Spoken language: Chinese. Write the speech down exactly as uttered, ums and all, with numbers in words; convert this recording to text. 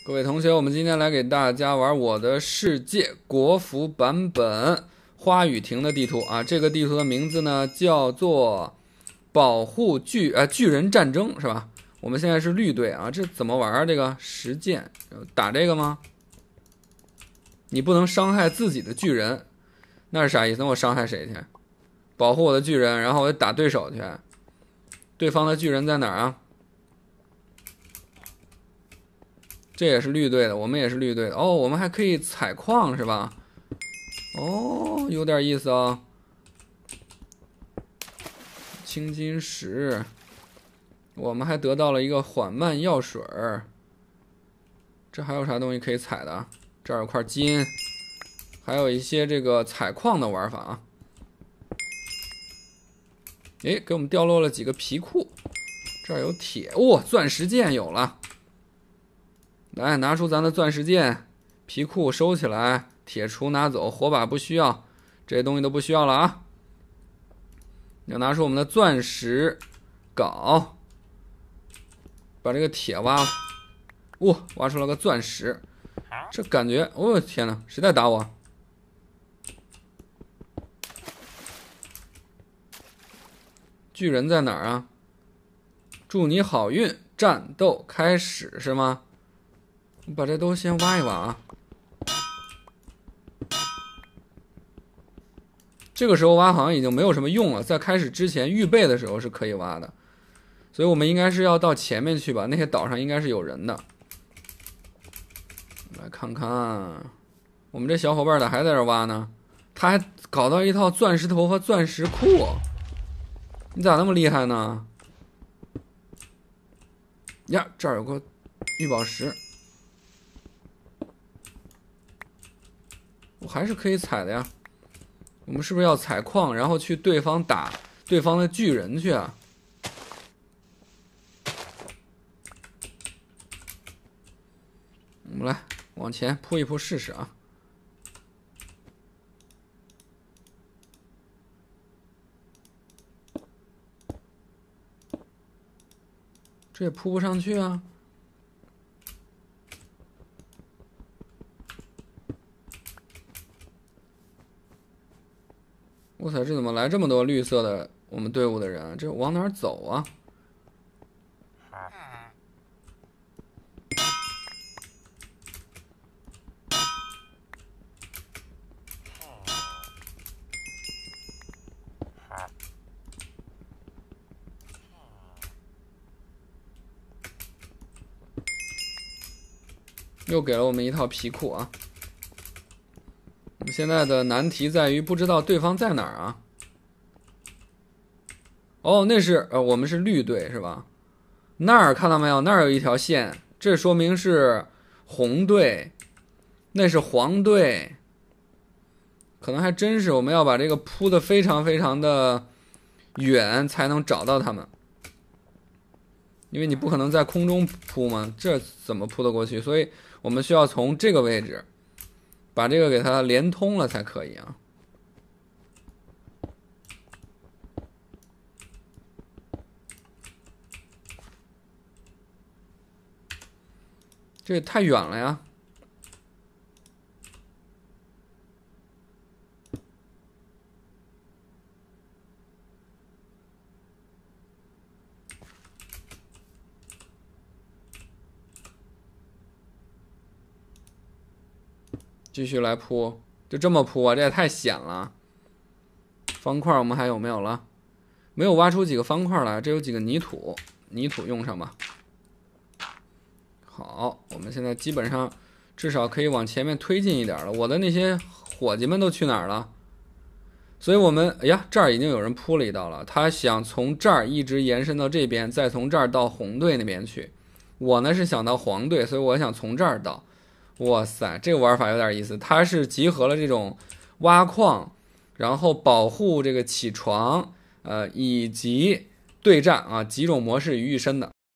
各位同学，我们今天来给大家玩《我的世界》国服版本花雨亭的地图啊。这个地图的名字呢叫做保护巨呃巨人战争，是吧？我们现在是绿队啊，这怎么玩啊？这个实践打这个吗？你不能伤害自己的巨人，那是啥意思？那我伤害谁去？保护我的巨人，然后我打对手去。对方的巨人在哪儿啊？这也是绿队的，我们也是绿队的哦。我们还可以采矿是吧？哦，有点意思啊、哦。青金石，我们还得到了一个缓慢药水儿。这还有啥东西可以采的？这儿有块金，还有一些这个采矿的玩法啊。诶，给我们掉落了几个皮库。这儿有铁，哇、哦，钻石剑有了。来，拿出咱的钻石剑，皮库收起来，铁锄拿走，火把不需要，这些东西都不需要了啊。要拿出我们的钻石镐，把这个铁挖，哇、哦，挖出了个钻石。这感觉，哦天哪，谁在打我？巨人在哪儿啊？祝你好运，战斗开始是吗？把这都先挖一挖啊！这个时候挖好像已经没有什么用了，在开始之前预备的时候是可以挖的，所以我们应该是要到前面去吧？那些岛上应该是有人的。来看看，我们这小伙伴咋还在这挖呢？他还搞到一套钻石头和钻石库，你咋那么厉害呢？呀，这儿有个玉宝石。我还是可以采的呀，我们是不是要采矿，然后去对方打对方的巨人去啊？我们来往前扑一扑试试啊！这也扑不上去啊！我操，这怎么来这么多绿色的我们队伍的人？这往哪儿走啊？又给了我们一套皮库啊！我们现在的难题在于不知道对方在哪儿啊。哦，那是呃，我们是绿队是吧？那儿看到没有？那儿有一条线，这说明是红队，那是黄队。可能还真是，我们要把这个铺得非常非常的远，才能找到他们。因为你不可能在空中铺嘛，这怎么铺得过去？所以我们需要从这个位置把这个给它连通了才可以啊。这也太远了呀！继续来铺，就这么铺啊，这也太险了。方块我们还有没有了？没有挖出几个方块来，这有几个泥土，泥土用上吧。好，我们现在基本上至少可以往前面推进一点了。我的那些伙计们都去哪儿了？所以我们，哎呀，这儿已经有人铺了一道了。他想从这儿一直延伸到这边，再从这儿到红队那边去。我呢是想到黄队，所以我想从这儿到。哇塞，这个玩法有点意思，它是集合了这种挖矿，然后保护这个起床，呃，以及对战啊几种模式于一身的。